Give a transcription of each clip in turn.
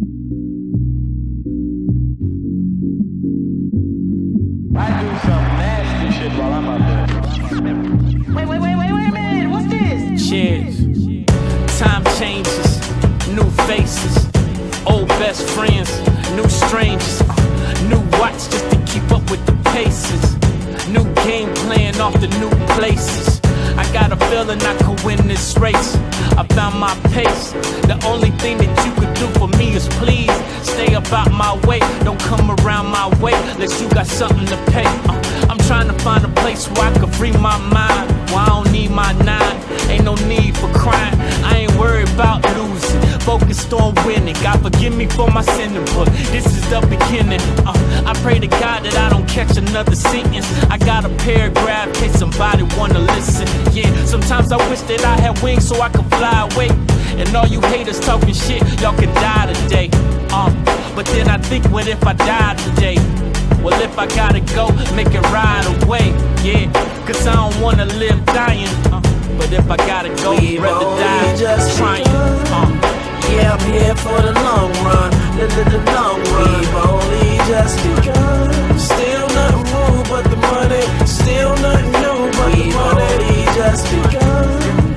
I do some nasty shit while I'm out there. Wait a minute, what's this? Cheers. Time changes, new faces, old best friends, new strangers, new watch just to keep up with the paces, new game plan off the new places. I got a feeling I could win this race. I found my pace. The only thing that you could do for me is please stay about my way. Don't come around my way unless you got something to pay. I'm trying to find a place where I can free my mind, where I don't need my nine. Ain't no need for crying. I ain't worried about losing, focused on winning. God forgive me for my sinning, but this is the beginning. I pray to God that I don't catch another sentence. I got a paragraph in case somebody wanna listen. Yeah, sometimes I wish that I had wings so I could fly away. And all you haters talking shit, y'all could die today. But then I think, what if I die today? Well, if I gotta go, make it right away. Yeah, cause I don't wanna live dying. But if I gotta go, rather die just trying. Yeah, I'm here for the long run, the long run. We've only just begun. Still nothing new but the money. Still nothing new but the money. We've only just begun.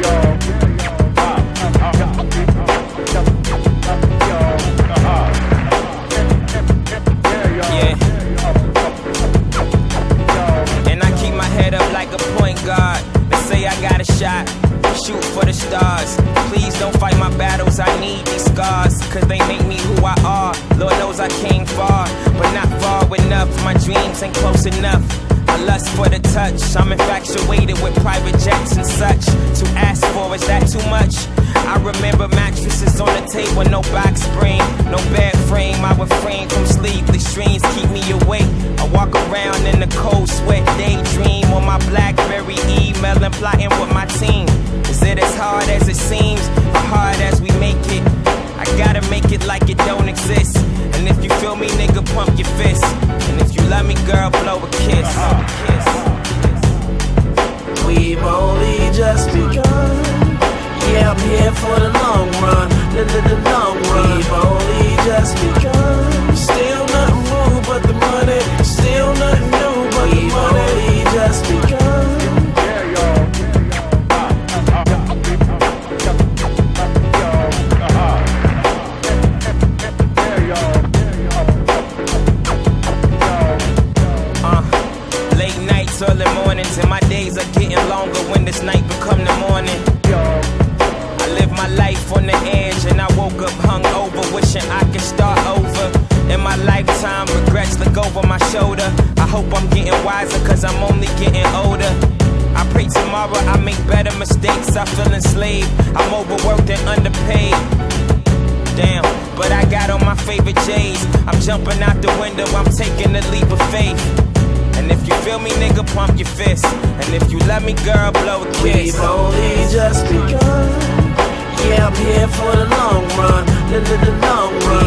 And I keep my head up like a point guard. They say I got a shot, shoot for the stars. Please don't fight my battles, I need these scars, cause they make me who I are. Lord knows I came far, but not far enough. My dreams ain't close enough. I lust for the touch, I'm infatuated with private jets and such. To ask for, is that too much? I remember mattresses on the table, no box spring, no bed frame. I refrain from sleepless dreams, keep me awake. I walk around in the cold sweat, daydream on my BlackBerry, emailing, plotting with my team. Is it as hard as it seems, or hard as we make it? I gotta make it like it don't exist. And if you feel me, nigga, pump your fist. And if you love me, girl, blow a kiss. We've only just begun. Yeah, I'm here for the long run, the long run. We've only just begun. Still nothing new but the money. Still nothing new but the money. We've only just begun. Late nights, early mornings, and my days are getting longer when this night become the morning. I live my life on the edge, and I woke up hungover, wishing I could start over. In my lifetime, regrets look over my shoulder. I hope I'm getting wiser, cause I'm only getting older. I pray tomorrow I make better mistakes. I feel enslaved, I'm overworked and underpaid. Damn, but I got on my favorite J's. I'm jumping out the window, I'm taking a leap of faith. And if you feel me, nigga, pump your fist. And if you love me, girl, blow a kiss. We've only just begun. Yeah, I'm here for the long run, the long run.